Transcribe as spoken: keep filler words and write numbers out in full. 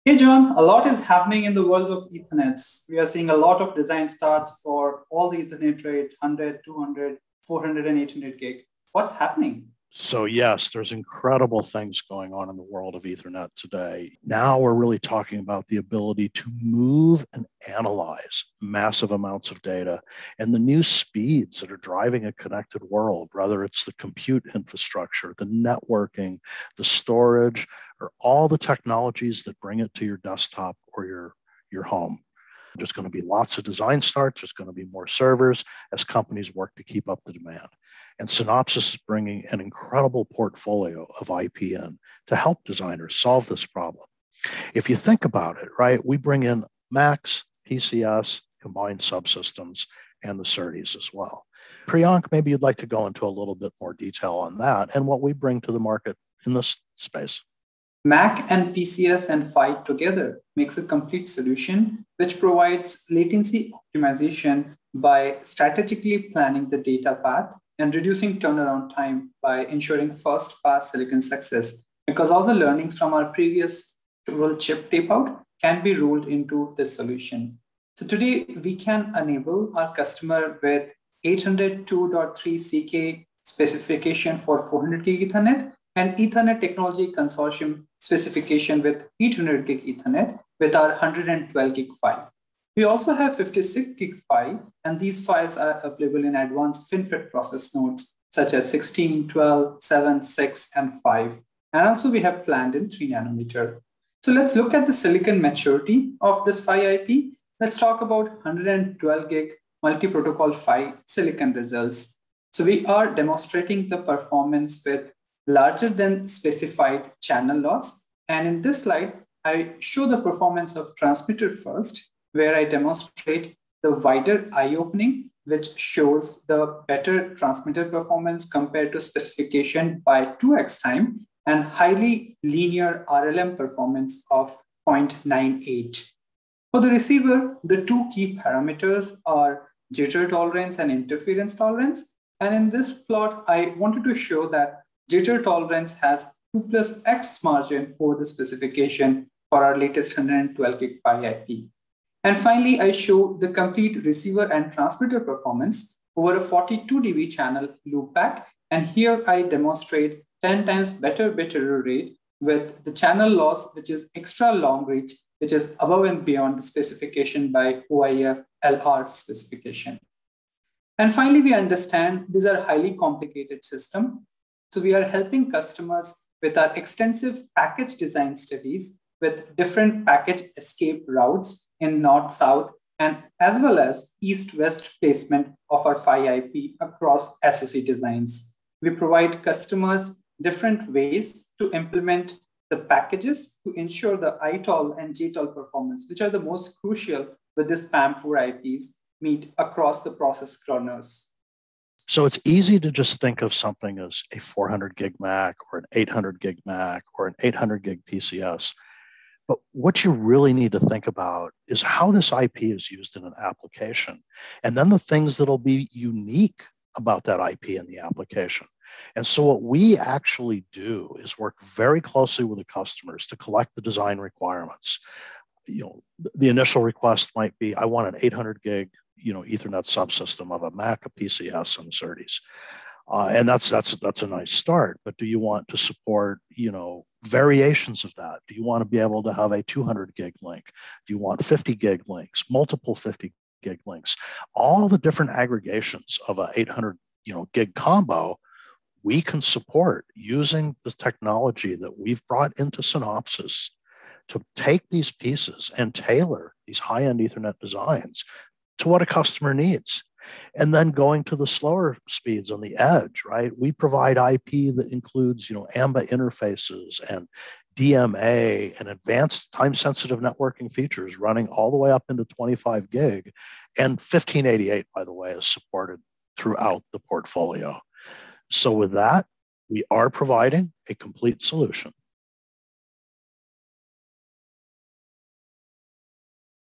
Hey John, a lot is happening in the world of Ethernets. We are seeing a lot of design starts for all the Ethernet rates one hundred, two hundred, four hundred, and eight hundred gig. What's happening? So yes, there's incredible things going on in the world of Ethernet today. Now we're really talking about the ability to move and analyze massive amounts of data and the new speeds that are driving a connected world, whether it's the compute infrastructure, the networking, the storage, or all the technologies that bring it to your desktop or your, your home. There's going to be lots of design starts. There's going to be more servers as companies work to keep up the demand. And Synopsys is bringing an incredible portfolio of I P in to help designers solve this problem. If you think about it, right, we bring in Macs, P C S, combined subsystems, and the SerDes as well. Priyank, maybe you'd like to go into a little bit more detail on that and what we bring to the market in this space. Mac and P C S and Phi together makes a complete solution which provides latency optimization by strategically planning the data path and reducing turnaround time by ensuring first pass silicon success, because all the learnings from our previous roll chip tape out can be rolled into this solution. So today we can enable our customer with eight hundred two dot three C K specification for four hundred gig Ethernet and Ethernet Technology Consortium specification with eight hundred gig Ethernet with our one hundred twelve gig Phi. We also have fifty-six gig Phi, and these Phis are available in advanced FinFET process nodes such as sixteen, twelve, seven, six, and five. And also we have planned in three nanometer. So let's look at the silicon maturity of this Phi I P. Let's talk about one hundred twelve gig multi-protocol Phi silicon results. So we are demonstrating the performance with larger than specified channel loss. And in this slide, I show the performance of transmitter first, where I demonstrate the wider eye opening, which shows the better transmitter performance compared to specification by two x time and highly linear R L M performance of zero point nine eight. For the receiver, the two key parameters are jitter tolerance and interference tolerance. And in this plot, I wanted to show that jitter tolerance has two plus x margin over the specification for our latest one hundred twelve gig Phi I P. And finally, I show the complete receiver and transmitter performance over a forty-two D B channel loopback. And here I demonstrate ten times better bit error rate with the channel loss, which is extra long reach, which is above and beyond the specification by O I F L R specification. And finally, we understand these are highly complicated systems. So we are helping customers with our extensive package design studies with different package escape routes in north-south and as well as east-west placement of our Phi I P across S O C designs. We provide customers different ways to implement the packages to ensure the I T O L and J T O L performance, which are the most crucial with this P A M four I Ps, meet across the process kernels. So it's easy to just think of something as a four hundred gig Mac or an eight hundred gig Mac or an eight hundred gig P C S. But what you really need to think about is how this I P is used in an application, and then the things that'll be unique about that I P in the application. And so what we actually do is work very closely with the customers to collect the design requirements. You know, the initial request might be, I want an eight hundred gig, you know, Ethernet subsystem of a Mac, a P C S, and SerDes. Uh, and that's that's that's a nice start. But do you want to support, you know, variations of that? Do you want to be able to have a two hundred gig link? Do you want fifty gig links, multiple fifty gig links? All the different aggregations of a eight hundred, you know, gig combo, we can support using the technology that we've brought into Synopsys to take these pieces and tailor these high-end Ethernet designs to what a customer needs. And then going to the slower speeds on the edge, right? We provide I P that includes, you know, A M B A interfaces and D M A and advanced time-sensitive networking features running all the way up into twenty-five gig. And fifteen eighty-eight, by the way, is supported throughout the portfolio. So with that, we are providing a complete solution